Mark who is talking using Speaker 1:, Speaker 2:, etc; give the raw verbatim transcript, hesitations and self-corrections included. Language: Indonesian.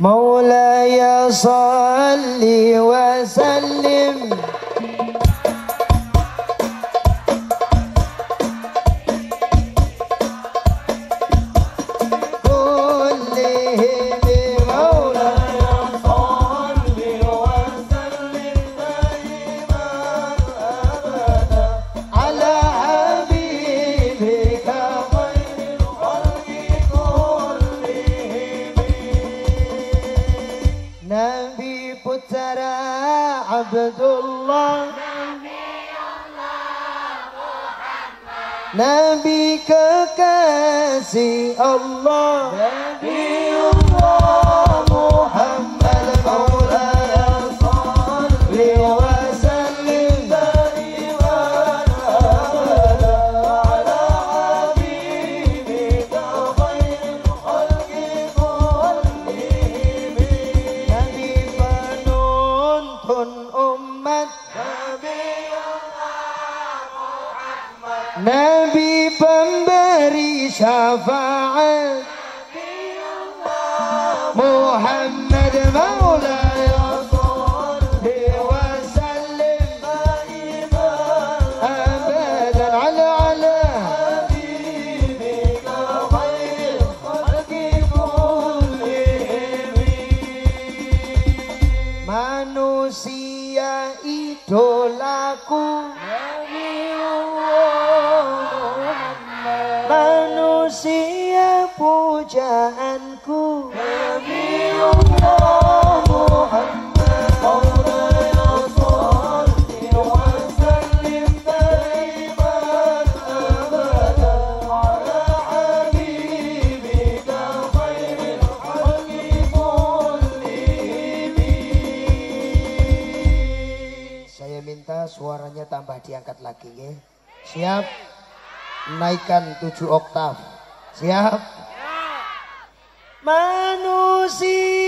Speaker 1: مولاي صل وسلم Abdullah Nabi kekasih Allah Nabiullah Muhammad Maulana Salli wa sallim daiman abada ala habibika khairil khalqi kullihim Nabi penuntun Nabi pemberi syafaat Muhammad Maulana Salli wa sallim daiman abadan ala ala habibika khairil khalqi kullihim manusia idolaku manusia pujaanku Nabiullah Muhammad Maulana Salli wa sallim daiman abada ala habibika khairil khalqi kullihim. Saya minta suaranya tambah diangkat lagi ya. Siap? Naikkan tujuh oktav. Siap? Manusia